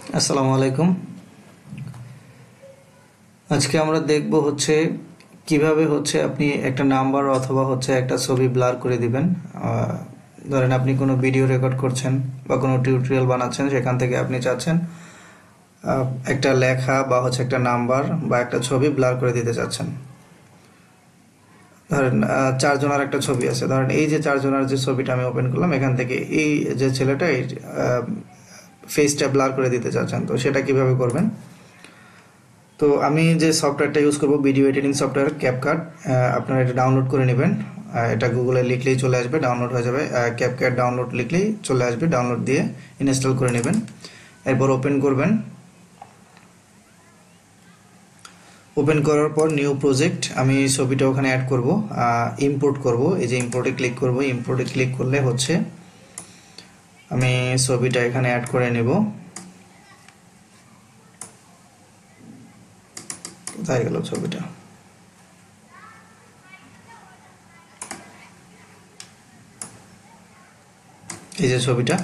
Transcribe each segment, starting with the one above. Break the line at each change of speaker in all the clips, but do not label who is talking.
আসসালামু আলাইকুম। আজকে আমরা দেখব কিভাবে আপনি একটা নাম্বার অথবা একটা ছবি ব্লার করে দিবেন। ধরেন আপনি কোনো ভিডিও রেকর্ড করছেন বা কোনো টিউটোরিয়াল বানাচ্ছেন, সেখান থেকে আপনি চাচ্ছেন একটা লেখা বা একটা নাম্বার বা একটা ছবি ব্লার করে দিতে চাচ্ছেন। ধরেন চারজনের একটা ছবি আছে, ধরেন এই যে চারজনের যে ছবিটা আমি ওপেন করলাম, এখান থেকে এই যে ছেলেটা এই ফেসটা ব্লার করে দিতে চাচ্ছেন। তো সেটা কিভাবে করবেন? তো আমি যে সফটওয়্যারটা ইউজ করব, ভিডিও এডিটিং সফটওয়্যার ক্যাপকাট। আপনারা এটা ডাউনলোড করে নেবেন। এটা গুগলে লিখলেই চলে আসবে, ডাউনলোড হয়ে যাবে। ক্যাপকাট ডাউনলোড লিখলেই চলে আসবে, ডাউনলোড দিয়ে ইনস্টল করে নেবেন। এরপর ওপেন করবেন। ওপেন করার পর নিউ প্রজেক্ট, আমি ছবিটা ওখানে অ্যাড করব, ইম্পোর্ট করব। এই যে ইম্পোর্টে ক্লিক করব, ইম্পোর্টে ক্লিক করলে আমি ছবিটা এখানে অ্যাড করে নেব। কোথায় গেল ছবিটা? এই যে ছবিটা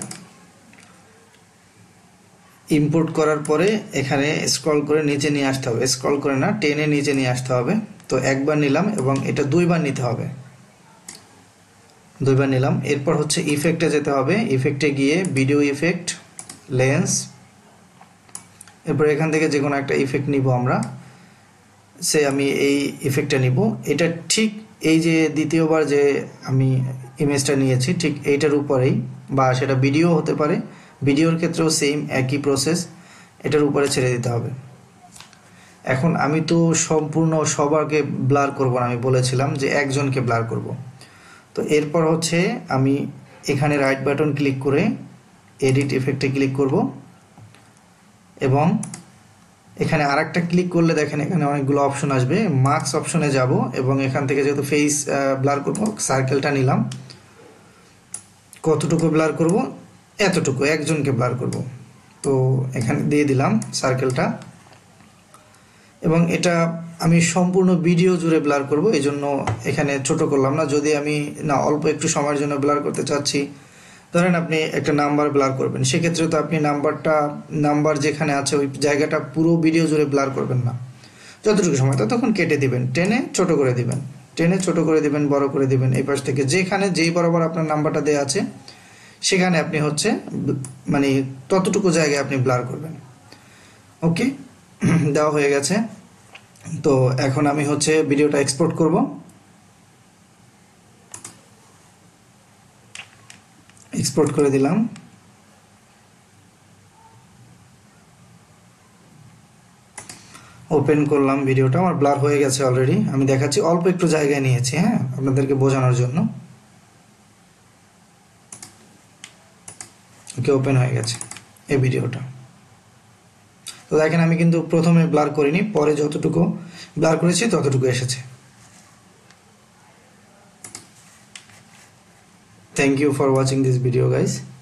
ইম্পোর্ট করার পরে এখানে স্ক্রল করে নিচে নিয়ে আসতে হবে। স্ক্রল করে না, টেনে নিচে নিয়ে আসতে হবে। তো একবার নিলাম এবং এটা দুইবার নিতে হবে। দুইবার নিলাম। এরপর ইফেক্টে যেতে হবে। ইফেক্টে গিয়ে ভিডিও ইফেক্ট, লেন্স, এরপর এখান থেকে যে কোনো একটা ইফেক্ট নিব আমরা। আমি এই ইফেক্টটা নিব। এটা ঠিক এই যে দ্বিতীয়বার যে আমি ইমেজটা নিয়েছি, ঠিক এইটার উপরেই, বা সেটা ভিডিও হতে পারে, ভিডিওর ক্ষেত্রেও সেম একই প্রসেস, এটার উপরে ছেড়ে দিতে হবে। এখন আমি তো সম্পূর্ণ সবারকে ব্লার করব না, আমি বলেছিলাম যে একজনকে ব্লার করব। তো এরপর আমি এখানে রাইট বাটন ক্লিক করে এডিট ইফেক্টে ক্লিক করব এবং এখানে আরেকটা ক্লিক করলে দেখেন এখানে অনেকগুলো অপশন আসবে। মার্কস অপশনে যাব এবং এখান থেকে যেহেতু ফেস ব্লার করব, সার্কেলটা নিলাম। কতটুকু ব্লার করব? এতটুকু, একজনকে ব্লার করব। তো এখানে দিয়ে দিলাম সার্কেলটা এবং এটা আমি সম্পূর্ণ ভিডিও জুড়ে ব্লার করব, এই জন্য এখানে ছোট করলাম না। যদি আমি অল্প একটু সময়ের জন্য ব্লার করতে চাচ্ছি, ধরেন আপনি একটা নাম্বার ব্লার করবেন, সেক্ষেত্রে তো আপনি নাম্বার যেখানে আছে ওই জায়গাটা পুরো ভিডিও জুড়ে ব্লার করবেন না। যতটুকু সময় তখন কেটে দিবেন, টেনে ছোট করে দিবেন, টেনে ছোট করে দিবেন, বড় করে দিবেন। এই পাশ থেকে যেখানে যেই বরাবর আপনার নাম্বারটা দেওয়া আছে সেখানে আপনি মানে ততটুকু জায়গায় আপনি ব্লার করবেন। ওকে, দেওয়া হয়ে গেছে। তো এখন আমি ভিডিওটা এক্সপোর্ট করব। এক্সপোর্ট করে দিলাম। ওপেন করলাম, ভিডিওটা আমার ব্লার হয়ে গেছে অলরেডি। আমি দেখাচ্ছি, অল্প একটু জায়গায় নিয়েছি, হ্যাঁ, আপনাদেরকে বোঝানোর জন্য। ওকে, ওপেন হয়ে গেছে এই ভিডিওটা। তো দেখেন আমি কিন্তু প্রথমে ব্লার করিনি, পরে যতটুকু ব্লার করেছি ততটুকু এসেছে। Thank you for watching this video guys.